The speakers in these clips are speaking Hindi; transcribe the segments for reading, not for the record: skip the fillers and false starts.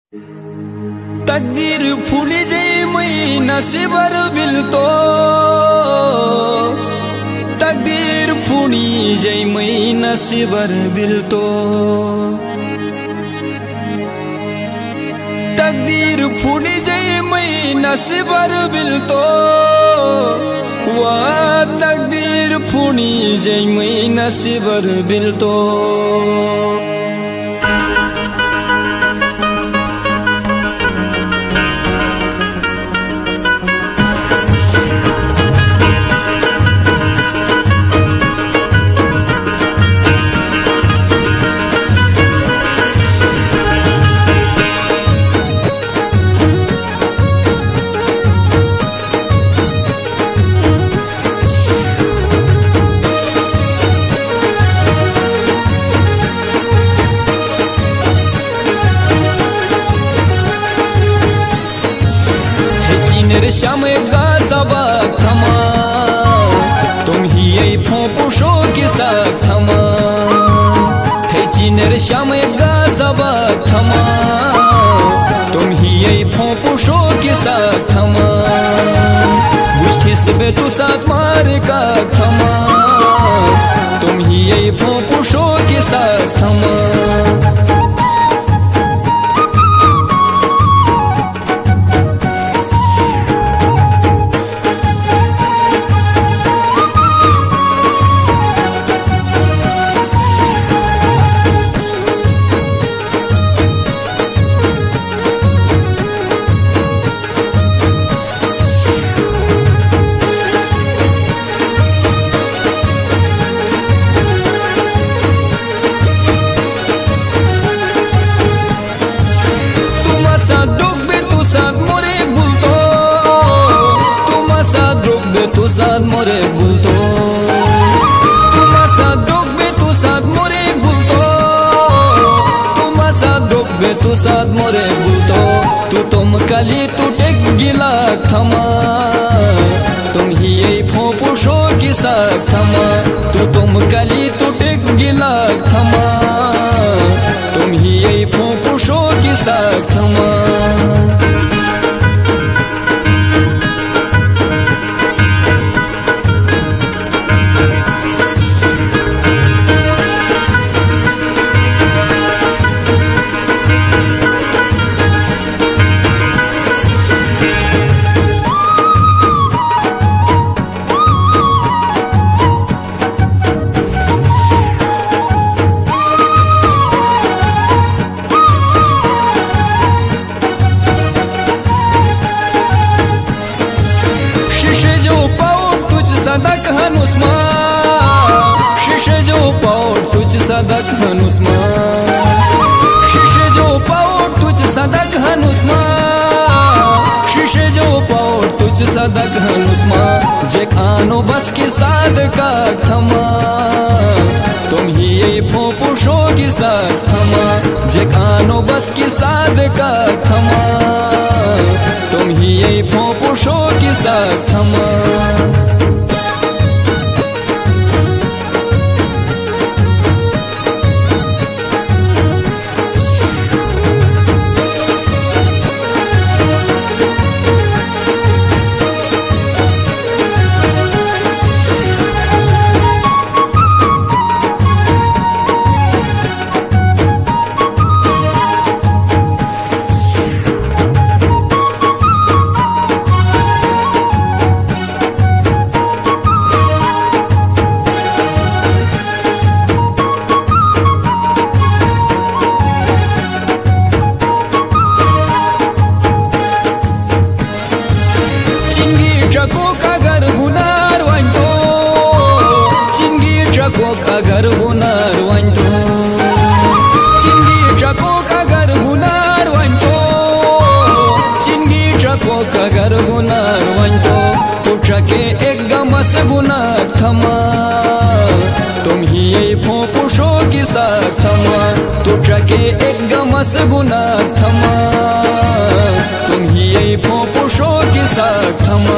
तकदीर फुली जई मै नसीबर बिल्तो तकदीर फुली जई मै नसीबर बिल्तो तकदीर फुली जई मै नसीबर बिल्तो वा तकदीर फुली जई मै नसीबर बिल्तो श्याम का सबक थमा तुम ही यही फोपुशो के साथ थमा थे श्याम का सबक थमा तुम ही यही फोपुशो के साथ थमा बुझे से तू साथ मार का थमा तुम ही यही फोपुशो के साथ थमा तू साथ मोरे गुलतो तुम साथ डूबे तू साथ मोरे गुलतो तुम साथ डूबे तू साथ मोरे गुलतो तू तुम कली तू टेक गिला थमा तुम ही यही फोपुशो के साथ थमा तू तुम कली तू टेक गिला थमा तुम ही यही फोपुशो के साथ थमा सदक हनुस्मा शीशे जो पाओ तुझ सदक हनुस्मा शीशे जो पाओ तुझ सदक हनुस्मा शीशे जो पाओ तुझ सदक हनुस्मा जे खानो बस के साथ का थमा तुम ही यही फोपुशो के साथ थमा जे खानो बस के साथ का थमा तुम ही यही फोपुशो के साथ थमा अगर गुनार वंतो चिंगी ट्रको अगर गुनार वंतो चिंगी ट्रको अगर गुनार वंतो तू ट्रके एक गमस गुनार थमा तुम ही यही फोपुशो के साथ थमा तू ट्रके एक गमस गुनार थमा तुम ही यही फोपुशो के साथ थमा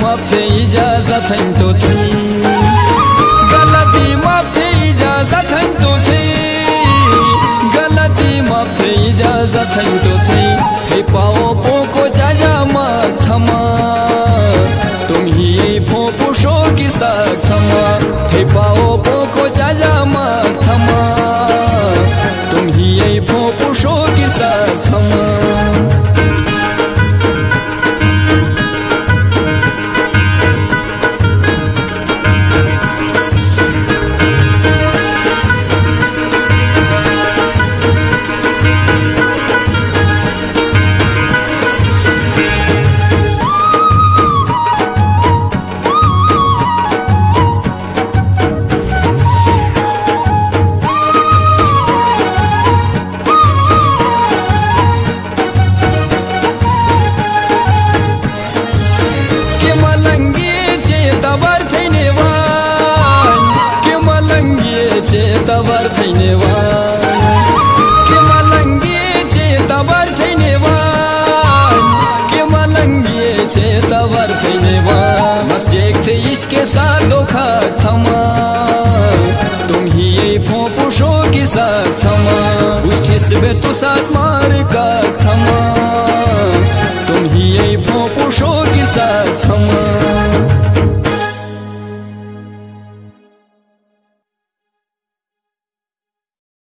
माफ थे इजाजत हन तो थी गलती माफ थे इजाजत हन तो थी गलती माफ थे इजाजत हन तो थी पाओ पोको चाचा मत थमा तुम ही यही फोपो शो की साथ थमा पाओ पोको चाचा मत थमा तुम ही यही फोपो शो की साथ थमा तबर थैनेवान के मलंगी चे तबर थैनेवान के मलंगी चे तबर थैनेवान बस देखते इसके साथ धोखा थमा तुम ही यही फोपो शो के साथ थमा उस ठिस बे तो साथ